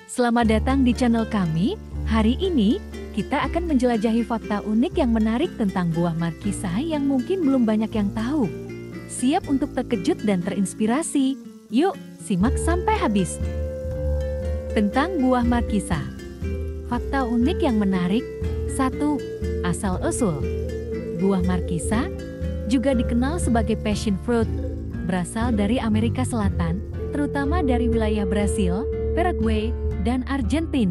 Selamat datang di channel kami. Hari ini, kita akan menjelajahi fakta unik yang menarik tentang buah markisa yang mungkin belum banyak yang tahu. Siap untuk terkejut dan terinspirasi? Yuk, simak sampai habis. Tentang buah markisa. Fakta unik yang menarik. 1. Asal-usul. Buah markisa, juga dikenal sebagai passion fruit, berasal dari Amerika Selatan, terutama dari wilayah Brasil, Paraguay, dan Argentina.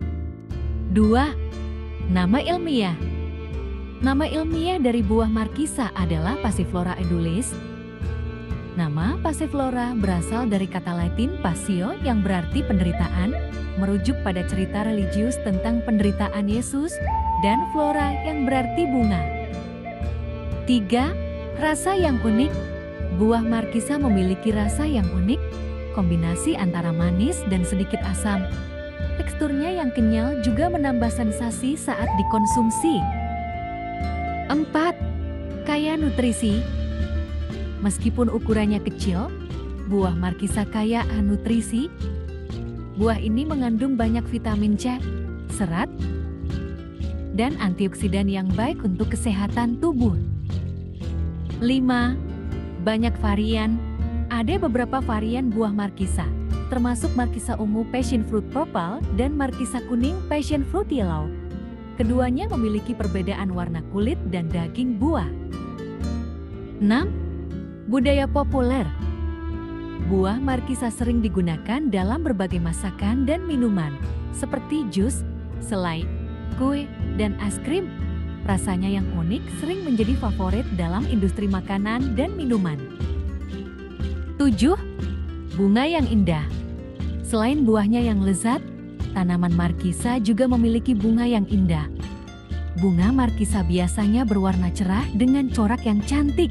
2. Nama ilmiah. Nama ilmiah dari buah markisa adalah Passiflora edulis. Nama Passiflora berasal dari kata Latin passio yang berarti penderitaan, merujuk pada cerita religius tentang penderitaan Yesus, dan flora yang berarti bunga. 3. Rasa yang unik. Buah markisa memiliki rasa yang unik, kombinasi antara manis dan sedikit asam. Teksturnya yang kenyal juga menambah sensasi saat dikonsumsi. 4. Kaya nutrisi. Meskipun ukurannya kecil, buah markisa kaya akan nutrisi. Buah ini mengandung banyak vitamin C, serat, dan antioksidan yang baik untuk kesehatan tubuh. 5. Banyak varian. Ada beberapa varian buah markisa, termasuk markisa ungu passion fruit purple dan markisa kuning passion fruit yellow. Keduanya memiliki perbedaan warna kulit dan daging buah. 6. Budaya populer. Buah markisa sering digunakan dalam berbagai masakan dan minuman, seperti jus, selai, kue, dan es krim. Rasanya yang unik sering menjadi favorit dalam industri makanan dan minuman. 7. Bunga yang indah. Selain buahnya yang lezat, tanaman markisa juga memiliki bunga yang indah. Bunga markisa biasanya berwarna cerah dengan corak yang cantik.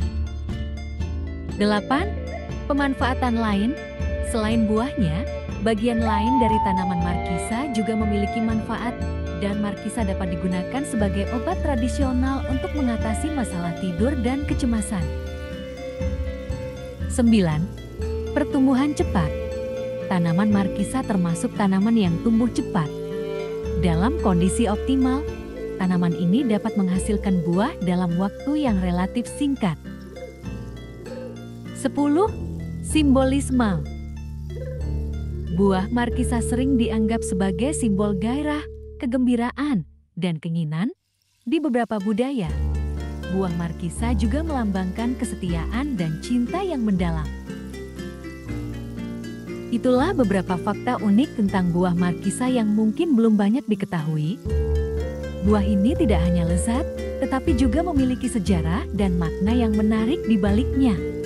8. Pemanfaatan lain. Selain buahnya, bagian lain dari tanaman markisa juga memiliki manfaat, dan markisa dapat digunakan sebagai obat tradisional untuk mengatasi masalah tidur dan kecemasan. 9. Pertumbuhan cepat. Tanaman markisa termasuk tanaman yang tumbuh cepat. Dalam kondisi optimal, tanaman ini dapat menghasilkan buah dalam waktu yang relatif singkat. 10. Simbolisme. Buah markisa sering dianggap sebagai simbol gairah, kegembiraan, dan keinginan. Di beberapa budaya, buah markisa juga melambangkan kesetiaan dan cinta yang mendalam. Itulah beberapa fakta unik tentang buah markisa yang mungkin belum banyak diketahui. Buah ini tidak hanya lezat, tetapi juga memiliki sejarah dan makna yang menarik di baliknya.